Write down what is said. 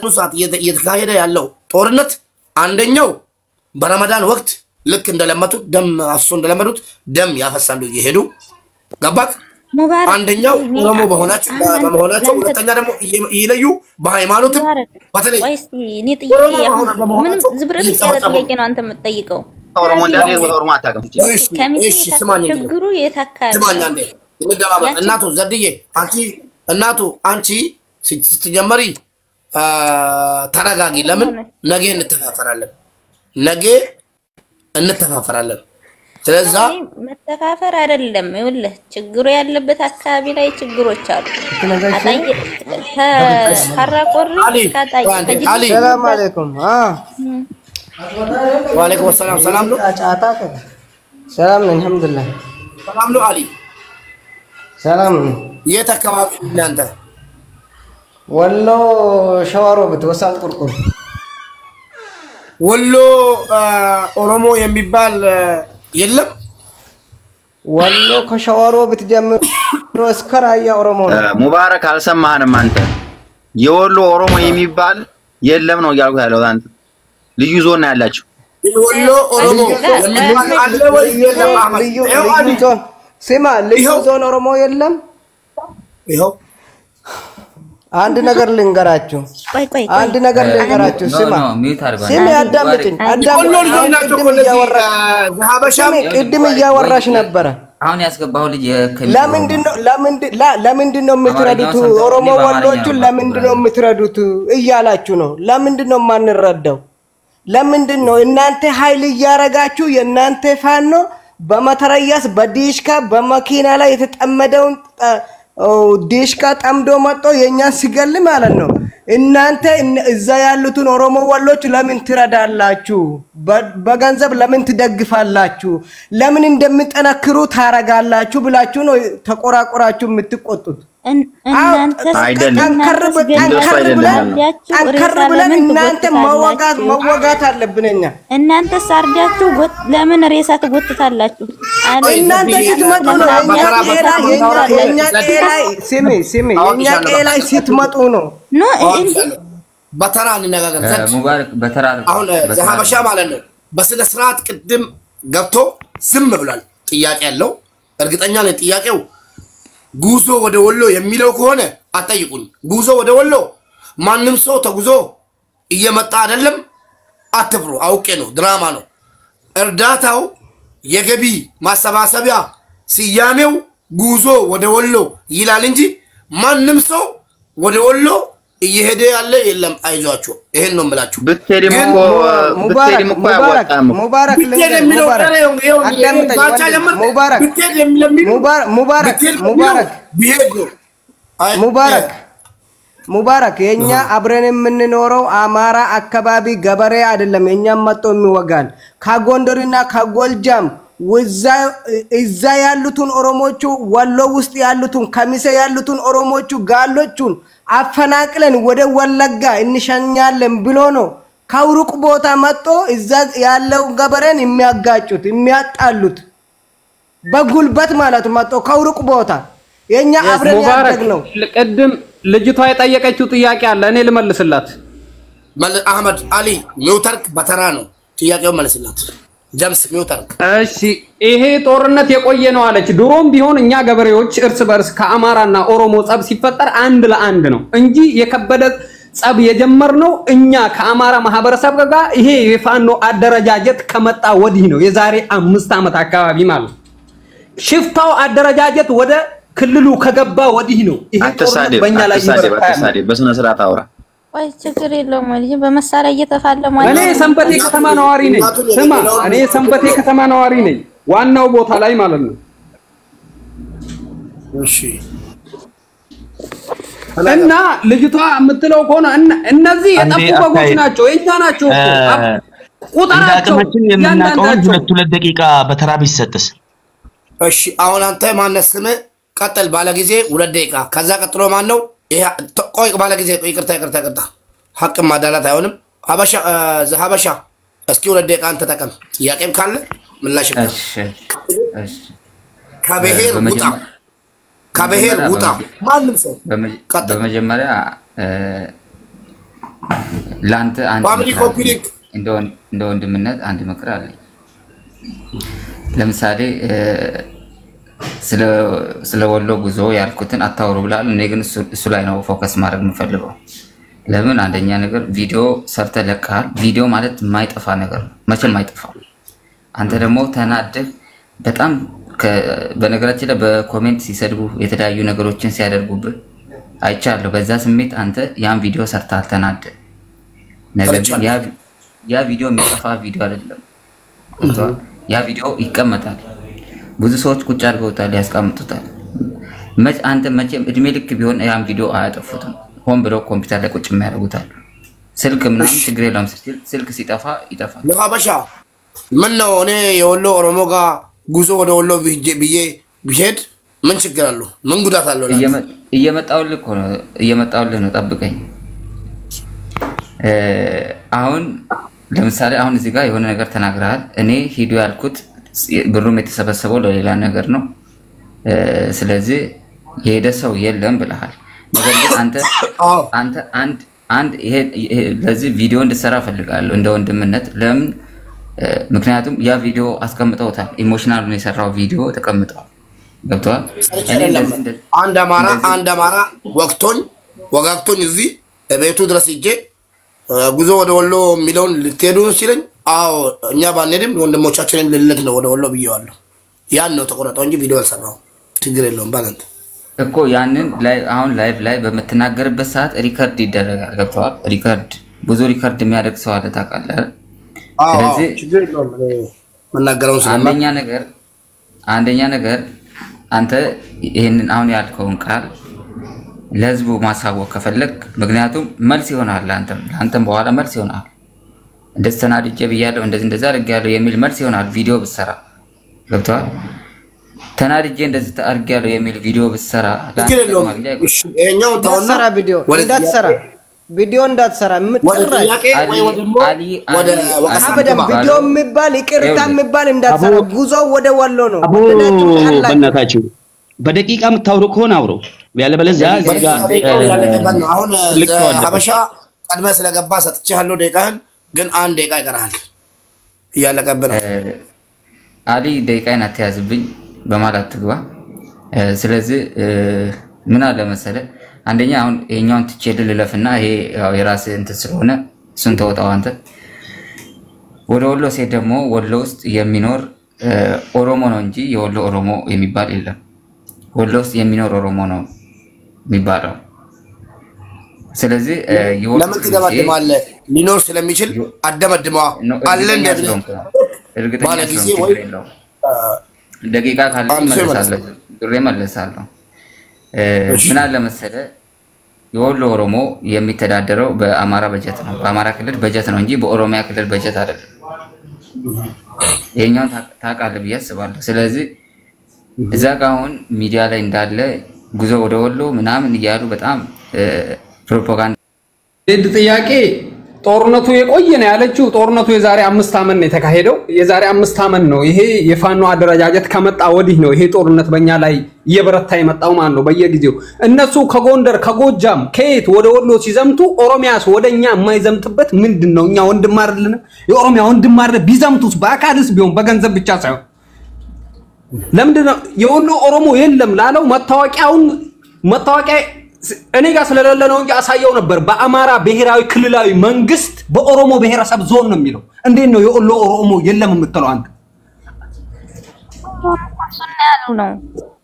ሰዓት እየተካሄደ ያለው ጦርነት አንደኛው በረመዳን ወቅት ልክ እንደለመቱት ደም አፍሶ እንደለመዱት ደም ያፈሳሉ እየሄዱ ገባክ አንደኛው ኦሮሞ በመሆናቸው ሁለተኛ ደግሞ ይለዩ በሃይማኖት በተለይ ወይስ እኔ ጥያቄ አሁን ምንም ዝብርት ያለ ጥያቄ ነው አንተ የምትጠይቀው ኦሮሞ እንዳለ ኦሮሞ አታውቅም እሺ ስማኝ ችግሩ የታካለ ስማኝ አንዴ እንደማመጥ እናቱ አንቺ ስትጀምሪ ተረጋጊ ለምን ነገ እንተፋፈራለን ስለዛ መተፋፈር አይደለም ይኸውልህ ችግሩ ያለበት አካባቢ ላይ ችግሮች አሉ አጣይ ተሐራቆሪ ካጣይ ሰላም አለይኩም ወአለይኩም ሰላም ነው ሰላም ነው አልহামዱሊላህ ሰላም ነው አሊ ሰላም ነው የት አካባቢ እናንተ ወሎ ሸዋሮ በተወሳን ቁርቁር ወሎ ኦሮሞ የሚባል የለም ወሎ ከሸዋሮ በተጀመረ እስከራያ ኦሮሞ ነው ሙባረክ አልሰማህንም አንተ የወሎ ኦሮሞ የሚባል የለም ነው ያልኩ ያለው አንተ ልዩ ዞን ያላችሁ ወሎ ኦሮሞ የሚባል አለ ወይ የለም አህመድ ስማ ልዩ ዞን ኦሮሞ የለም ይሄው አንድ ነገር ልንገራችሁ ስማ ስሚ አዳምጪኝ ቅድም እያወራሽ ነበረ አሁን ያስገባው ልጅ ለምንድነው የምትረዱት ኦሮሞ ወሎቹን ለምንድነው የምትረዱት እያላችሁ ነው ለምንድነው ማንረዳው ለምንድነው እናንተ ኃይል እያረጋችሁ የእናንተ ፋኖ በመተረያስ በዲሽካ በመኪና ላይ የተጠመደውን ዲሽካ ጠምዶ መጥቶ የኛን ሲገል ማለት ነው እናንተ እዛ ያሉትን ኦሮሞ ወሎች ለምን ትረዳላችሁ በገንዘብ ለምን ትደግፋላችሁ ለምን እንደምጠነክሩ ታረጋላችሁ ብላችሁ ነው ተቆራቆራችሁ የምትቆጡት እናንተ አንከር ብለን እናንተ መዋጋት አለብንኛ እናንተ ሳርዳችሁ ለምን ሬሳ ትጎትታላችሁ እናንተ ስትመጡ ነው የኛ ቄላይ ስሚ የኛ ቄላይ ስትመጡ ነው ኖ በተራ እንነጋገር ሙባረክ በተራ አሁን ሀበሻ ማለት ነው በስነ ስርዓት ቅድም ገብቶ ዝም ብሏል ጥያቄ ያለው እርግጠኛ ነኝ ጥያቄው ጉዞ ወደ ወሎ የሚለው ከሆነ አጠይቁኝ ጉዞ ወደ ወሎ ማንንም ሰው ተጉዞ እየመጣ አይደለም አትፍሩ አውቄ ነው ድራማ ነው እርዳታው የገቢ ማሰባሰቢያ ሲያሜው ጉዞ ወደ ወሎ ይላል እንጂ ማንንም ሰው ወደ ወሎ እየሄደ ያለ የለም አይዟችሁ ይሄን ነው የምላችሁ ብትሄድም እኮ ያወጣም ሙባረክ ሙባረክ የኛ አብረን የምንኖረው አማራ አካባቢ ገበሬ አይደለም የኛም መጥቶ የሚወጋን ከጎንደርና ከጎልጃም እዛ ያሉትን ኦሮሞቹ ወሎ ውስጥ ያሉትን ከሚሴ ያሉትን ኦሮሞቹ ጋሎቹን አፈናቅለን ወደ ወለጋ እንሸኛለን ብሎ ነው ከሩቅ ቦታ መጥቶ እዛ ያለው ገበሬን የሚያጋጩት የሚያጣሉት በጉልበት ማለት መጥቶ ከሩቅ ቦታ የኛ አብረን ያደግ ነው ቀድም ልጅቷ የጠየቀችው ጥያቄ አለ እኔ ልመልስላት አህመድ አሊ ኒውተርክ በተራ ነው ጥያቄው መልስላት ጀምስ ኒውተርክ እሺ ይሄ ጦርነት የቆየ ነው አለች ድሮም ቢሆን እኛ ገበሬዎች እርስ በርስ ከአማራና ኦሮሞ ጸብ ሲፈጠር አንድ ለአንድ ነው እንጂ የከበደ ጸብ የጀመርነው እኛ ከአማራ ማህበረሰብ ጋር ይሄ የፋኖ አደረጃጀት ከመጣ ወዲህ ነው የዛሬ 5 አመት አካባቢ ማለት ሽፍታው አደረጃጀት ወደ ክልሉ ከገባ ወዲህ ነው ይሄ ጦርነት በእኛ ላይ ይበረታል በስነ ስርዓት አውራ ወይ ችግር የለውም ልጅ በመሳሪያ እየተፋለሙ እኔ ሰንበቴ ከተማ ነዋሪ ነኝ ስማ እኔ ሰንበቴ ከተማ ነዋሪ ነኝ ዋናው ቦታ ላይ ማለት ነው እሺ እና ልጅቷ የምትለው ከሆነ እነዚህ የጠፉ በጎች ናቸው የኛ ናቸው ቁጥራቸው የምናቀው 2 ደቂቃ በተራ ቢሰጥስ እሺ አሁን አንተ ማነስም ቀጥል ባለ ጊዜ 2 ደቂቃ ከዛ ቀጥሎ ማን ነው ቆይ ባለ ጊዜ ይቅርታ ሐቅ ማዳላት አይሆንም ሀበሻ እስኪ 2 ደቂቃ አንተ ተጠቀም ጥያቄም ካለ ምላሽ እሺ ከብሔር ውጣ ማንም ሰው በመጀመሪያ ላንተ አንድ ፋሚሊ ኮፒሊክ እንደ ወንድምነት አንድ ምክር አለኝ ለምሳሌ ስለ ወሎ ጉዞ ያልኩትን አታውሩ ብላል እኔ ግን እሱ ላይ ነው ፎከስ ማድረግ የምፈልገው ለምን አንደኛ ነገር ቪዲዮ ሰርተ ለካል ቪዲዮ ማለት የማይጠፋ ነገር ነው መቼም አይጠፋው አንተ ደግሞ ተናደህ በጣም በነገራችን ላይ በኮሜንት ሲሰድቡ የተለያዩ ነገሮችን ሲያደርጉብህ አይቻለሁ በዛ ስሜት አንተ ያን ቪዲዮ ሰርተሃል ተናደህ ነገር ግን ያ ቪዲዮ የሚጠፋ ቪዲዮ አይደለም ያ ቪዲዮ ይቀመጣል ብዙ ሰዎች ቁጭ አድርገውታል ያስቀምጡታል አንተ መቼም እድሜ ልክ ቢሆን ያን ቪዲዮ አያጠፉትም ሆን ብለው ኮምፒውተር ላይ ቁጭ የሚያደርጉታል ስልክ ምናምን ችግር የለውም ስልክ ሲጠፋ ይጠፋል ለሀበሻ ምን ነው እኔ የወሎ ኦሮሞ ጋር ጉዞ ወደ ወሎ ቢሄድ ምን ችግር አለው ምን ጉዳት አለው እየመጣውልህ ነው ጠብቀኝ አሁን ለምሳሌ አሁን እዚህ ጋር የሆነ ነገር ተናግረሃል እኔ ሂዱ ያልኩት ብሩም የተሰበሰበው ለሌላ ነገር ነው ስለዚህ የሄደ ሰው የለም ብለሃል ነገር ግን አንተ ይሄ ለዚህ ቪዲዮ እንድሰራ ፈልጋለሁ እንደ ወንድምነት ለምን ምክንያቱም ያ ቪዲዮ አስቀምጠውታል ኢሞሽናል ነው የሰራው ቪዲዮ ተቀምጧል ገብቷል አንድ አማራ ወጋግቶኝ እዚህ ቤቱ ድረስ ሂጄ ጉዞ ወደ ወሎ የሚለውን ልትሄዱ ሲለኝ አዎ እኛ ባንሄድም ወንድሞቻችንን ልልክ ነው ወደ ወሎ ብየዋለሁ ያን ነው ተቆረጠው እንጂ ቪዲዮ አልሰራው ችግር የለውም ባለንት እኮ ያንን አሁን ላይቭ ላይ በመተናገርበት ሰዓት ሪከርድ ይደረጋል ገብቷል ሪከርድ ብዙ ሪከርድ የሚያደርግ ሰው አለ ታውቃለህ ስለዚህ ችግር የለውም መናገረው አንደኛ ነገር አንተ ይሄንን አሁን ያልከውን ቃል ለህዝቡ ማሳወቅ ከፈለክ ምክንያቱም መልስ ይሆናል አንተም በኋላ መልስ ይሆናል እንደዚህ ተናድጄ ብያለሁ እንደዚህ አድርጌያለሁ የሚል መልስ ይሆናል ቪዲዮ ብትሰራ ገብቷል ተናድጄ እንደዚህ አድርጌያለሁ የሚል ቪዲዮ ብትሰራ ይሄኛው ተወሰራ ቪዲዮ እንዳትሰራ ምትሰራ ወደ ቪዲዮ የሚባል ይቅርታ የሚባል እንዳትሰራ ጉዞ ወደ ወሎ ነው በእናታችሁ በደቂቃ የምታወሩ ከሆነ አውሩ ያለበለዚያ እዚጋ አሁን ሀበሻ ቀድመ ስለገባ ሰጥቻለሁ ደቂቃህን ግን አንድ ደቂቃ ይቀራል እያለቀብህ ነው አሊ ደቂቃዬን አትያዝብኝ በማለት ትግባ ስለዚህ ምን አለ መሰለህ አንደኛ አሁን ይሄኛውን ትቼልህ ልለፍና ይሄ የራስህ እንትን ስለሆነ እሱን ተወጣው አንተ ወደ ወሎ ሴት ደግሞ ወሎ ውስጥ የሚኖር ኦሮሞ ነው እንጂ የወሎ ኦሮሞ የሚባል የለም ወሎ ውስጥ የሚኖር ኦሮሞ ነው የሚባለው ስለዚህ ለምን ትደመድማለህ ሊኖር ስለሚችል አደመድመዋ አለ እንደዚህ እርግጠኛ ነው ደቂቃ ካለ መለሳለሁ ምን አለ መሰለህ የወሎ ኦሮሞ የሚተዳደረው በአማራ በጀት ነው በአማራ ክልል በጀት ነው እንጂ በኦሮሚያ ክልል በጀት አይደለም ይሄኛው ታውቃለህ ብዬ አስባለሁ ስለዚህ እዛ ጋር አሁን ሚዲያ ላይ እንዳለ ጉዞ ወደ ወሎ ምናምን እያሉ በጣም ፕሮፓጋንዳ ጥያቄ ጦርነቱ የቆየ ነው ያለችው ጦርነቱ የዛሬ 5 አመት ነው የተካሄደው የዛሬ 5 አመት ነው ይሄ የፋኖ አደረጃጀት ከመጣ ወዲህ ነው ይሄ ጦርነት በእኛ ላይ እየበረታ የመጣው ማን ነው በየጊዜው እነሱ ከጎንደር ከጎጃም ከየት ወደ ወሎ ሲዘምቱ ኦሮሚያስ ወደኛ የማይዘምትበት ምንድነው እኛ ወንድም አይደለን የኦሮሚያ ወንድም አይደል ቢዘምቱስ በአካልስ ቢሆን በገንዘብ ብቻ ሳይሆን ለምንድነው የወሎ ኦሮሞ የለም ላለው መታወቂያ እኔ ጋር ስለሌለ ነው እንጂ አሳየው ነበር በአማራ ብሔራዊ ክልላዊ መንግስት በኦሮሞ ብሔረሰብ ዞን ነው የሚለው እንዴት ነው የወሎ ኦሮሞ የለም የምትለው አንተ እሱን ያሉ ነው